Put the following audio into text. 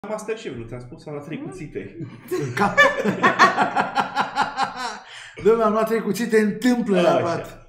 Masterchef-ul, ți-am spus, am luat 3 cuțite. Dom'le, am luat 3 cuțite în tâmplă la pat.